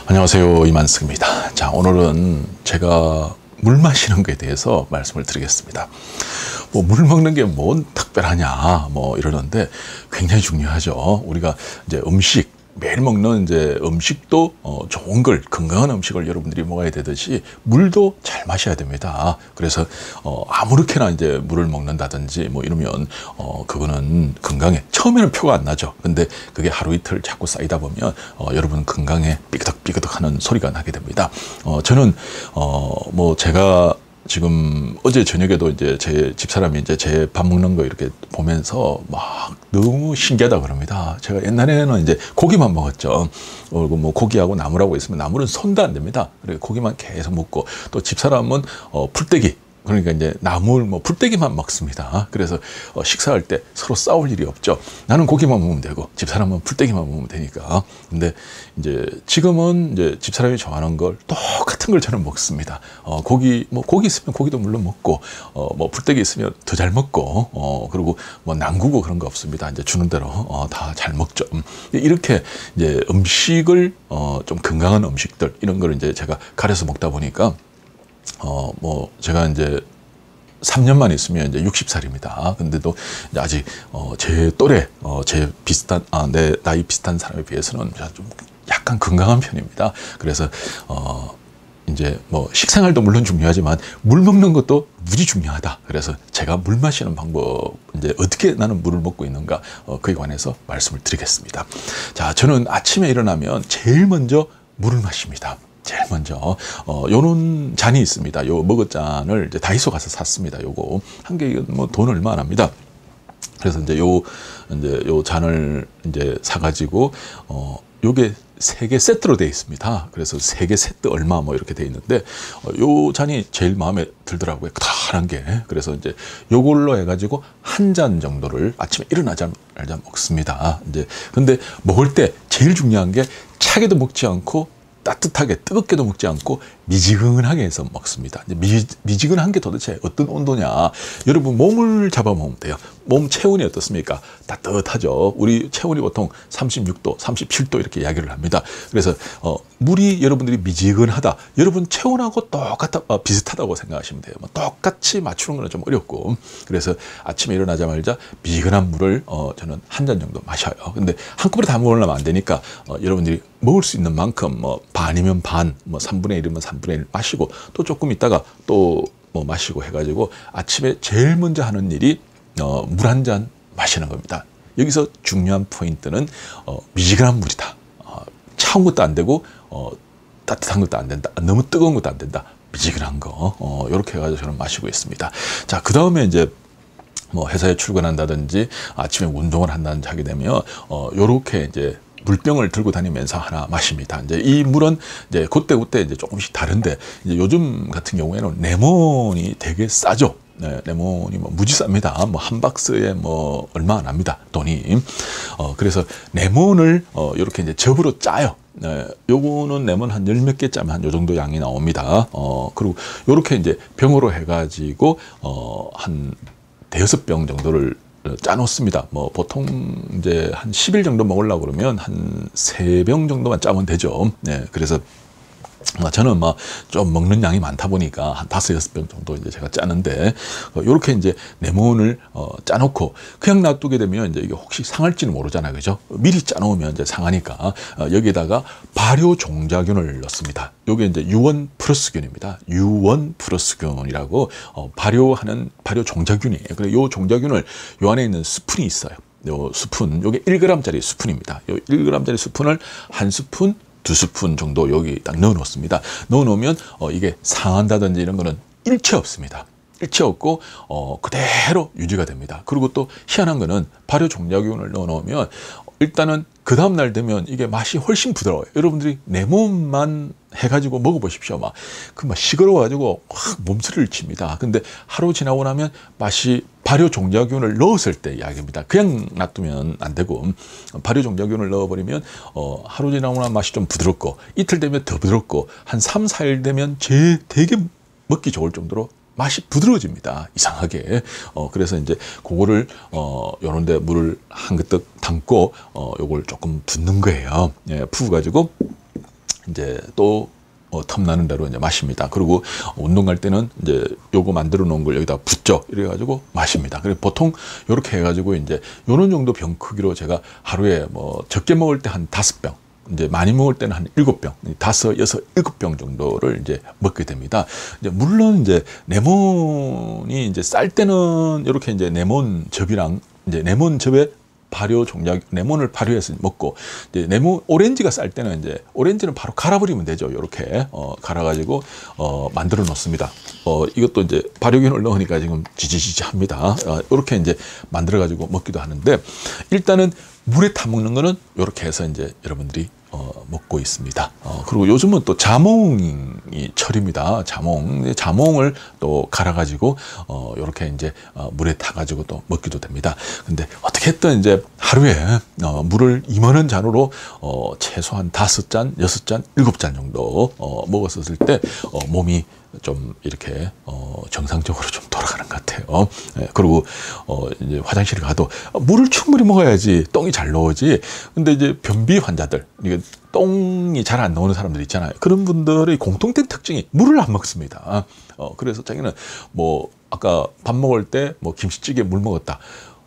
안녕하세요, 이만승입니다. 자, 오늘은 제가 물 마시는 것에 대해서 말씀을 드리겠습니다. 물 먹는 게 뭔 특별하냐 이러는데 굉장히 중요하죠. 우리가 이제 매일 먹는 이제 음식도 좋은 걸, 건강한 음식을 여러분들이 먹어야 되듯이 물도 잘 마셔야 됩니다. 그래서 아무렇게나 이제 물을 먹는다든지 이러면 그거는 건강에 처음에는 표가 안 나죠. 근데 그게 하루 이틀 자꾸 쌓이다 보면 여러분 건강에 삐그덕삐그덕 하는 소리가 나게 됩니다. 저는 제가 지금 어제 저녁에도 이제 제 집사람이 이제 제 밥 먹는 거 이렇게 보면서 막 너무 신기하다 그럽니다. 제가 옛날에는 이제 고기만 먹었죠. 그리고 고기하고 나물하고 있으면 나물은 손도 안 됩니다. 그래 고기만 계속 먹고, 또 집사람은 풀떼기, 그러니까 이제 나물 풀떼기만 먹습니다. 그래서 식사할 때 서로 싸울 일이 없죠. 나는 고기만 먹으면 되고 집사람은 풀떼기만 먹으면 되니까. 근데 이제 지금은 이제 집사람이 좋아하는 걸 똑같은 걸 저는 먹습니다. 고기 있으면 고기도 물론 먹고, 풀떼기 있으면 더 잘 먹고, 그리고 남구고 그런 거 없습니다. 이제 주는 대로 다 잘 먹죠. 이렇게 이제 음식을 좀 건강한 음식들 이런 걸 이제 제가 가려서 먹다 보니까 제가 이제 3년만 있으면 이제 60살입니다. 근데도 이제 아직 제 또래, 내 나이 비슷한 사람에 비해서는 좀 약간 건강한 편입니다. 그래서 이제 식생활도 물론 중요하지만 물 먹는 것도 무지 중요하다. 그래서 제가 물 마시는 방법, 이제 어떻게 나는 물을 먹고 있는가, 그에 관해서 말씀을 드리겠습니다. 자, 저는 아침에 일어나면 제일 먼저 물을 마십니다. 제일 먼저 요런 잔이 있습니다. 요 머그잔을 이제 다이소 가서 샀습니다. 요거 한 개 돈 얼마 안 합니다. 그래서 이제 요 잔을 이제 사가지고 요게 3개 세트로 되어 있습니다. 그래서 3개 세트 얼마 이렇게 되어 있는데, 요 잔이 제일 마음에 들더라고요. 크다란 게. 그래서 이제 요걸로 해가지고 한 잔 정도를 아침에 일어나자마자 먹습니다. 이제 근데 먹을 때 제일 중요한 게 차게도 먹지 않고 따뜻하게 뜨겁게도 먹지 않고 미지근하게 해서 먹습니다. 미지근한 게 도대체 어떤 온도냐? 여러분 몸을 잡아먹으면 돼요. 몸 체온이 어떻습니까? 따뜻하죠. 우리 체온이 보통 36도, 37도 이렇게 이야기를 합니다. 그래서 물이 여러분들이 미지근하다. 여러분 체온하고 비슷하다고 생각하시면 돼요. 똑같이 맞추는 건 좀 어렵고, 그래서 아침에 일어나자마자 미지근한 물을 저는 한 잔 정도 마셔요. 근데 한꺼번에 다 먹으려면 안 되니까 여러분들이 먹을 수 있는 만큼 반이면 반, 3분의 1이면 3분의 1 마시고, 또 조금 있다가 또 마시고 해가지고 아침에 제일 먼저 하는 일이 물 한 잔 마시는 겁니다. 여기서 중요한 포인트는 미지근한 물이다. 차운 것도 안 되고 따뜻한 것도 안 된다. 너무 뜨거운 것도 안 된다. 미지근한 거 이렇게 해가지고 저는 마시고 있습니다. 자, 그 다음에 이제 회사에 출근한다든지 아침에 운동을 한다든지 하게 되면 요렇게 이제 물병을 들고 다니면서 하나 마십니다. 이제 이 물은 이제 그때 이제 조금씩 다른데, 이제 요즘 같은 경우에는 레몬이 되게 싸죠. 네, 레몬이 무지 쌉니다. 한 박스에 얼마 안 합니다. 돈이. 그래서 레몬을 이렇게 이제 접으로 짜요. 네, 요거는 레몬 한 10몇 개 짜면 한 요 정도 양이 나옵니다. 그리고 요렇게 이제 병으로 해가지고 한 대여섯 병 정도를 짜놓습니다. 보통 이제 한 10일 정도 먹으려고 그러면 한 3병 정도만 짜면 되죠. 네, 그래서 저는 좀 먹는 양이 많다 보니까 한 5, 6병 정도 이제 제가 짜는데, 요렇게 이제 레몬을 짜놓고 그냥 놔두게 되면 이제 이게 혹시 상할지는 모르잖아요. 그죠? 미리 짜놓으면 이제 상하니까 여기에다가 발효 종자균을 넣습니다. 요게 이제 유원 플러스균입니다. 유원 플러스균이라고 발효하는 발효 종자균이에요. 그래 요 종자균을 요 안에 있는 스푼이 있어요. 요 스푼, 요게 1g짜리 스푼입니다. 요 1g짜리 스푼을 한 스푼 2스푼 정도 여기 딱 넣어 놓습니다. 넣어 놓으면 이게 상한다든지 이런 거는 일체 없습니다. 일체 없고 그대로 유지가 됩니다. 그리고 또 희한한 거는 발효 종자균을 넣어 놓으면 일단은 그 다음날 되면 이게 맛이 훨씬 부드러워요. 여러분들이 레몬만 해가지고 먹어보십시오. 시끄러워가지고 확 몸서리를 칩니다. 근데 하루 지나고 나면 맛이 발효 종자균을 넣었을 때 이야기입니다. 그냥 놔두면 안 되고, 발효 종자균을 넣어버리면 하루 지나고 나면 맛이 좀 부드럽고, 이틀 되면 더 부드럽고, 한 3, 4일 되면 되게 먹기 좋을 정도로 맛이 부드러워집니다. 이상하게. 그래서 이제 그거를 요런데 물을 한 그릇 담고 요걸 조금 붓는 거예요. 예, 부어가지고 이제 또 텀나는 대로 이제 마십니다. 그리고 운동 갈 때는 이제 요거 만들어 놓은 걸 여기다 붓죠. 이래가지고 마십니다. 그리고 보통 요렇게 해가지고 이제 요런 정도 병 크기로 제가 하루에 뭐 적게 먹을 때 한 5병, 이제 많이 먹을 때는 한 7병, 5, 6, 7병 정도를 이제 먹게 됩니다. 이제 물론 이제 레몬이 이제 쌀 때는 이렇게 이제 레몬즙이랑 이제 레몬즙에 발효 종약 레몬을 발효해서 먹고, 이제 레몬 오렌지가 쌀 때는 이제 오렌지는 바로 갈아버리면 되죠. 이렇게 갈아가지고 만들어 놓습니다. 이것도 이제 발효균을 넣으니까 지금 지지지지합니다. 이렇게 이제 만들어 가지고 먹기도 하는데, 일단은 물에 타 먹는 거는 이렇게 해서 이제 여러분들이 먹고 있습니다. 그리고 요즘은 또 자몽이 철입니다. 자몽을 또 갈아가지고 이렇게 이제 물에 타가지고 또 먹기도 됩니다. 근데 어떻게든 이제 하루에 물을 이만한 잔으로 최소한 5잔, 6잔, 7잔 정도 먹었을 때 몸이 좀 이렇게 정상적으로 좀 돌아가는 것 같아요. 그리고 이제 화장실에 가도 물을 충분히 먹어야지 똥이 잘 나오지. 근데 이제 변비 환자들, 이게 똥이 잘 안 나오는 사람들 있잖아요. 그런 분들의 공통된 특징이 물을 안 먹습니다. 그래서 자기는 뭐 아까 밥 먹을 때 뭐 김치찌개 물 먹었다,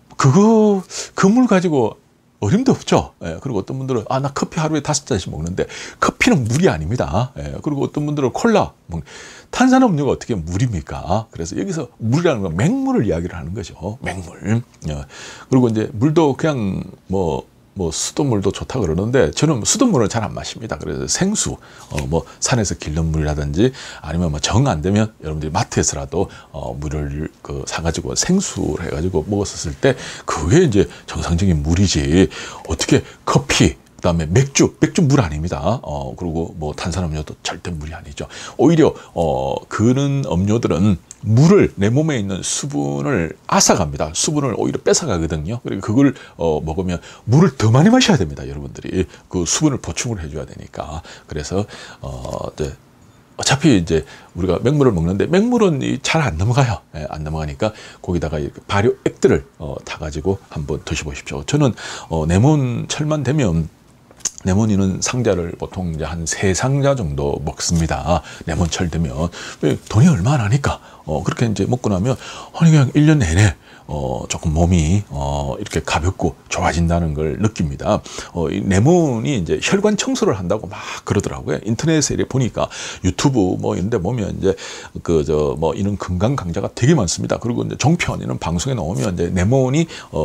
그 물 가지고 어림도 없죠. 그리고 어떤 분들은 나 커피 하루에 5잔씩 먹는데, 커피는 물이 아닙니다. 그리고 어떤 분들은 콜라, 탄산음료가 어떻게 물입니까? 그래서 여기서 물이라는 건 맹물을 이야기를 하는 거죠. 맹물. 그리고 이제 물도 그냥 뭐 수돗물도 좋다 그러는데, 저는 수돗물은 잘 안 마십니다. 그래서 생수, 뭐 산에서 길른 물이라든지, 아니면 뭐 정 안 되면 여러분들이 마트에서라도 물을 사가지고 생수를 해가지고 먹었을 때 그게 이제 정상적인 물이지. 어떻게 커피, 그다음에 맥주 물 아닙니다. 그리고 뭐 탄산음료도 절대 물이 아니죠. 오히려 그런 음료들은 물을, 내 몸에 있는 수분을 앗아갑니다. 수분을 오히려 뺏어가거든요. 그리고 그걸 먹으면 물을 더 많이 마셔야 됩니다. 여러분들이 그 수분을 보충을 해줘야 되니까. 그래서 네. 어차피 이제 우리가 맹물을 먹는데, 맹물은 잘 안 넘어가요. 안 넘어가니까 거기다가 발효액들을 타가지고 한번 드셔보십시오. 저는 레몬 철만 되면 레몬이는 상자를 보통 이제 한 3상자 정도 먹습니다. 레몬철 되면. 왜? 돈이 얼마나 하니까. 그렇게 이제 먹고 나면 그냥 1년 내내 조금 몸이 이렇게 가볍고 좋아진다는 걸 느낍니다. 이 레몬이 이제 혈관 청소를 한다고 막 그러더라고요. 인터넷에 이렇게 보니까, 유튜브 뭐 이런 데 보면 이제 뭐 이런 건강 강좌가 되게 많습니다. 그리고 이제 종편 이런 방송에 나오면 이제 레몬이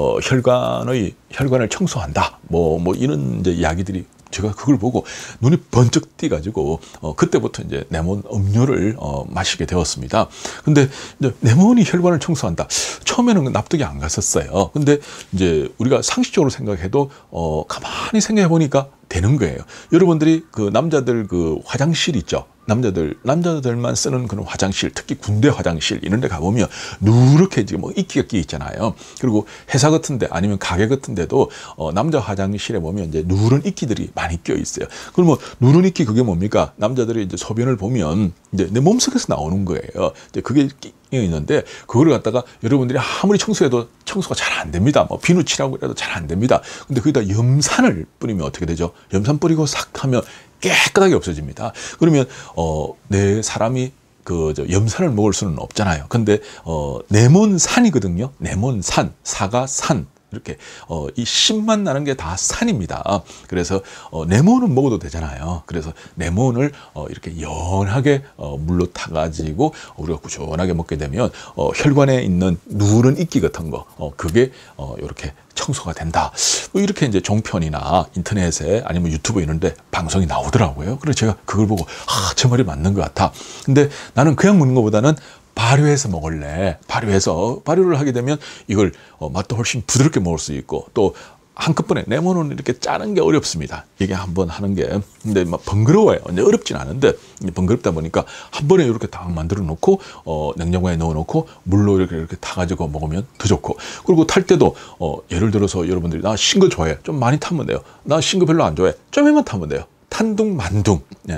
혈관을 청소한다, 뭐 이런 이제 이야기들이, 제가 그걸 보고 눈이 번쩍 띄가지고 그때부터 이제 레몬 음료를 마시게 되었습니다. 근데 이제 레몬이 혈관을 청소한다, 처음에는 납득이 안 갔었어요. 근데 이제 우리가 상식적으로 생각해도 가만히 생각해 보니까 되는 거예요. 여러분들이 그 남자들 그 화장실 있죠. 남자들만 쓰는 그런 화장실, 특히 군대 화장실 이런 데 가보면 누렇게 지금 뭐 이끼가 끼 있잖아요. 그리고 회사 같은 데, 아니면 가게 같은 데도 남자 화장실에 보면 이제 누런 이끼들이 많이 껴 있어요. 그럼 뭐 누런 이끼, 그게 뭡니까? 남자들이 이제 소변을 보면 이제 내 몸속에서 나오는 거예요. 이제 그게 끼 있는데, 그거를 갖다가 여러분들이 아무리 청소해도 청소가 잘 안 됩니다. 뭐 비누칠하고 해도 잘 안 됩니다. 근데 거기다 염산을 뿌리면 어떻게 되죠? 염산 뿌리고 싹 하면 깨끗하게 없어집니다. 그러면 내 사람이 염산을 먹을 수는 없잖아요. 근데 레몬산이거든요. 레몬산, 사과산, 이렇게 이 신만 나는 게 다 산입니다. 그래서 레몬은 먹어도 되잖아요. 그래서 레몬을 이렇게 연하게 물로 타가지고 우리가 꾸준하게 먹게 되면 혈관에 있는 누런 이끼 같은 거, 그게 이렇게 청소가 된다. 뭐 이렇게 이제 종편이나 인터넷에, 아니면 유튜브 이런데 방송이 나오더라고요. 그래서 제가 그걸 보고 제 말이 맞는 것 같아. 근데 나는 그냥 먹는 것보다는 발효해서 먹을래. 발효를 하게 되면 이걸 맛도 훨씬 부드럽게 먹을 수 있고, 또 한꺼번에 레몬은 이렇게 짜는 게 어렵습니다. 이게 한번 하는 게. 근데 막 번거로워요. 근데 어렵진 않은데 번거롭다 보니까 한 번에 이렇게 딱 만들어 놓고 냉장고에 넣어 놓고 물로 이렇게 타가지고 먹으면 더 좋고. 그리고 탈 때도 예를 들어서 여러분들이 나 신 거 좋아해, 좀 많이 타면 돼요. 나 신 거 별로 안 좋아해, 좀만 타면 돼요. 탄둥만둥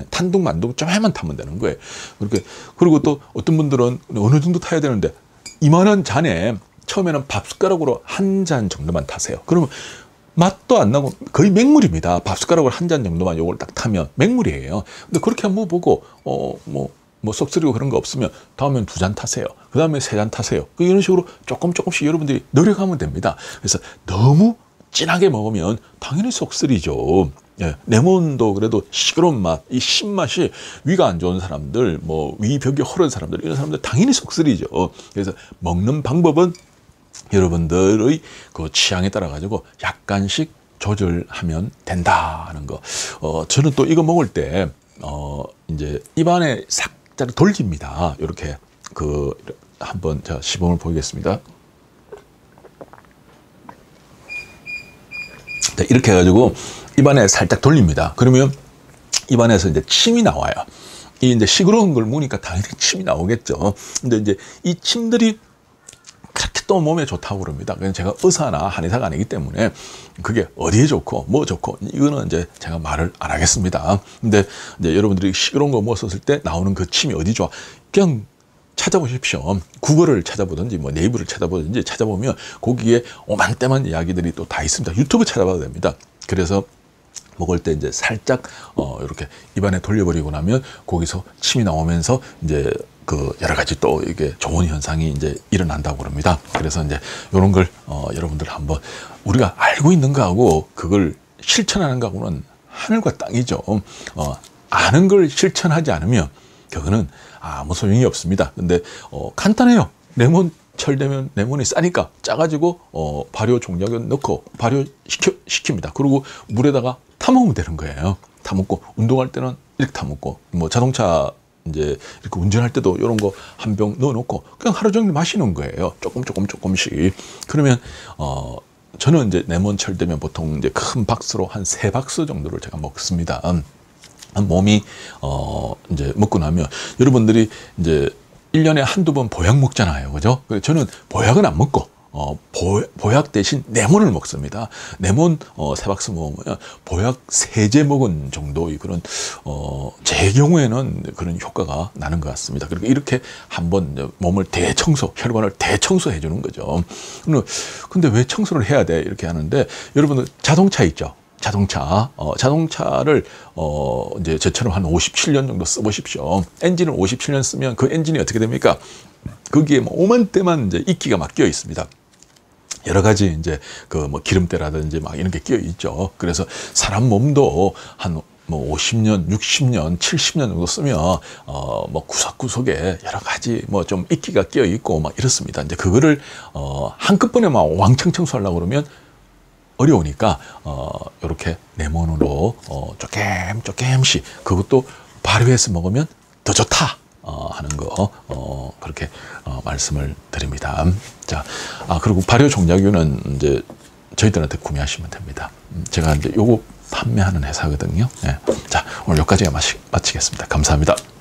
좀만 타면 되는 거예요. 그리고 또 어떤 분들은 어느 정도 타야 되는데, 이만한 잔에 처음에는 밥 숟가락으로 한 잔 정도만 타세요. 그러면 맛도 안 나고 거의 맹물입니다. 밥숟가락으로 한 잔 정도만 요걸 딱 타면 맹물이에요. 근데 그렇게 한번 보고 뭐 썩쓰리고 그런 거 없으면 다음엔 2잔 타세요. 그 다음에 3잔 타세요. 이런 식으로 조금씩 여러분들이 노력하면 됩니다. 그래서 너무 진하게 먹으면 당연히 썩쓰리죠. 예, 레몬도 그래도 시끄러운 맛, 이 신맛이 위가 안 좋은 사람들, 뭐 위벽이 허른 사람들, 이런 사람들 당연히 속쓰리죠. 그래서 먹는 방법은 여러분들의 그 취향에 따라 가지고 약간씩 조절하면 된다는 거. 저는 또 이거 먹을 때 이제 입안에 살짝 돌립니다. 이렇게 한번 제가 시범을 보이겠습니다. 이렇게 해가지고 입안에 살짝 돌립니다. 그러면 입안에서 이제 침이 나와요. 이 이제 시끄러운 걸 먹으니까 당연히 침이 나오겠죠. 근데 이제 이 침들이 그렇게 또 몸에 좋다고 그럽니다. 그냥 제가 의사나 한의사가 아니기 때문에 그게 어디에 좋고 뭐 좋고 이거는 이제 제가 말을 안 하겠습니다. 근데 이제 여러분들이 시끄러운 거 먹었을 때 나오는 그 침이 어디 좋아? 그냥 찾아보십시오. 구글을 찾아보든지 뭐 네이버를 찾아보든지 찾아보면 거기에 오만때만 이야기들이 또 다 있습니다. 유튜브 찾아봐도 됩니다. 그래서 먹을 때 이제 살짝 이렇게 입안에 돌려버리고 나면 거기서 침이 나오면서 이제 그 여러 가지 또 이게 좋은 현상이 이제 일어난다고 그럽니다. 그래서 이제 이런 걸 여러분들 한번 우리가 알고 있는 거하고 그걸 실천하는 거하고는 하늘과 땅이죠. 아는 걸 실천하지 않으면 그거는 아무 소용이 없습니다. 근데 간단해요. 레몬 철되면 레몬이 싸니까 짜가지고 발효 종약을 넣고 발효시킵니다. 그리고 물에다가 타먹으면 되는 거예요. 타먹고 운동할 때는 이렇게 타먹고 뭐 자동차 이제 이렇게 운전할 때도 이런 거 한 병 넣어놓고 그냥 하루 종일 마시는 거예요. 조금씩. 그러면 저는 이제 레몬 철되면 보통 이제 큰 박스로 한 3박스 정도를 제가 먹습니다. 몸이 이제 먹고 나면 여러분들이 이제 1년에 한두 번 보약 먹잖아요. 그죠? 저는 보약은 안 먹고 보약 대신 레몬을 먹습니다. 레몬 3박스 먹으면 보약 3제 먹은 정도의 그런 제 경우에는 그런 효과가 나는 것 같습니다. 그리고 이렇게 한번 몸을 대청소, 혈관을 대청소해 주는 거죠. 근데 왜 청소를 해야 돼? 이렇게 하는데 여러분들 자동차 있죠? 자동차를 이제 저처럼 한 57년 정도 써보십시오. 엔진을 57년 쓰면 그 엔진이 어떻게 됩니까? 거기에 뭐 오만때만 이제 이끼가 막 끼어 있습니다. 여러 가지 이제 그 뭐 기름때라든지 막 이런 게 끼어 있죠. 그래서 사람 몸도 한 뭐 50년, 60년, 70년 정도 쓰면 뭐 구석구석에 여러 가지 뭐 좀 이끼가 끼어 있고 막 이렇습니다. 이제 그거를 한꺼번에 막 왕창 청소하려고 그러면 어려우니까 이렇게 레몬으로 조금씩 그것도 발효해서 먹으면 더 좋다 하는 거 그렇게 말씀을 드립니다. 자, 그리고 발효 종약유는 이제 저희들한테 구매하시면 됩니다. 제가 이제 요거 판매하는 회사거든요. 네. 자, 오늘 여기까지 마치겠습니다. 감사합니다.